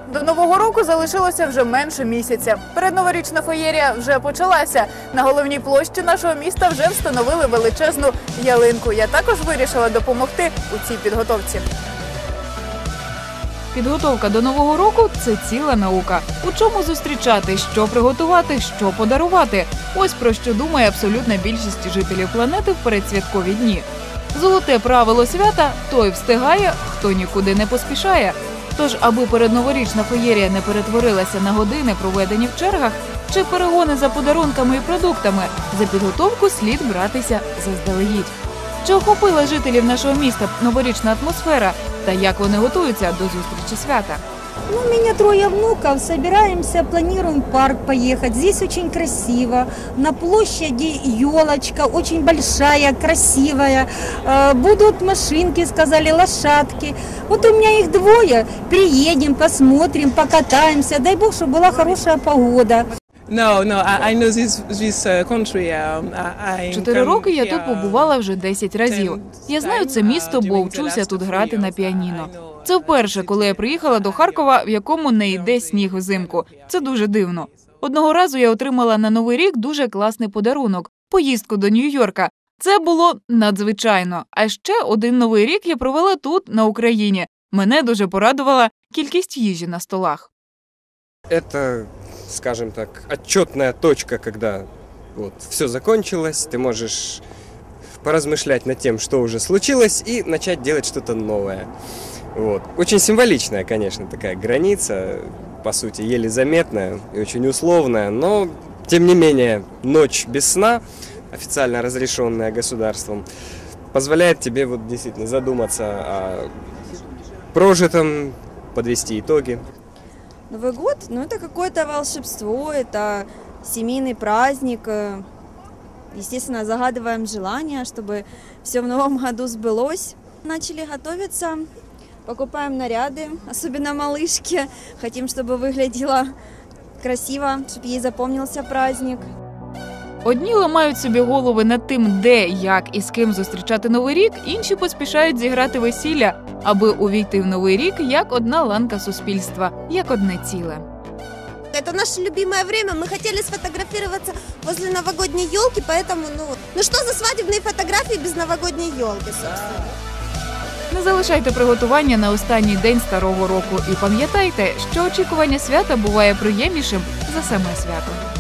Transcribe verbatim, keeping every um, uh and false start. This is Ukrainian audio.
До Нового року залишилося вже менше місяця. Передноворічна феєрія вже почалася. На головній площі нашого міста вже встановили величезну ялинку. Я також вирішила допомогти у цій підготовці. Підготовка до Нового року – це ціла наука. У чому зустрічати, що приготувати, що подарувати. Ось про що думає абсолютна більшість жителів планети в передсвяткові дні. Золоте правило свята – той встигає, хто нікуди не поспішає. Тож, аби передноворічна феєрія не перетворилася на години, проведені в чергах, чи перегони за подарунками і продуктами, за підготовку слід братися заздалегідь. Чи охопила жителів нашого міста новорічна атмосфера та як вони готуються до зустрічі свята? Ну, у меня трое внуков, собираемся, планируем в парк поехать. Здесь очень красиво, на площади елочка, очень большая, красивая. Будут машинки, сказали, лошадки. Вот у меня их двое, приедем, посмотрим, покатаемся. Дай бог, чтобы была хорошая погода. No, no, I, I know this, this uh, country. Um, I Чотири роки я тут побувала вже десять разів. Я знаю це місто, бо вчуся тут грати на піаніно. Це вперше, коли я приїхала до Харкова, в якому не йде сніг взимку. Це дуже дивно. Одного разу я отримала на Новий рік дуже класний подарунок – поїздку до Нью-Йорка. Це було надзвичайно. А ще один Новий рік я провела тут, на Україні. Мене дуже порадувала кількість їжі на столах. Это, скажем так, отчетная точка, когда вот все закончилось, ты можешь поразмышлять над тем, что уже случилось, и начать делать что-то новое. Вот. Очень символичная, конечно, такая граница, по сути, еле заметная и очень условная, но, тем не менее, ночь без сна, официально разрешенная государством, позволяет тебе вот действительно задуматься о прожитом, подвести итоги. Новый год, ну это какое-то волшебство, это семейный праздник. Естественно, загадываем желание, чтобы все в новом году сбылось. Начали готовиться, покупаем наряды, особенно малышке. Хотим, чтобы выглядело красиво, чтобы ей запомнился праздник. Одні ламають собі голови над тим, де, як і з ким зустрічати Новий рік, інші поспішають зіграти весілля, аби увійти в Новий рік як одна ланка суспільства, як одне ціле. Это наше любимое время, мы хотели сфотографироваться возле новогодней елки, поэтому, ну, ну что за свадебные фотографии без новогодней елки, собственно? Не залишайте приготування на останній день Старого року і пам'ятайте, що очікування свята буває приємнішим за саме свято.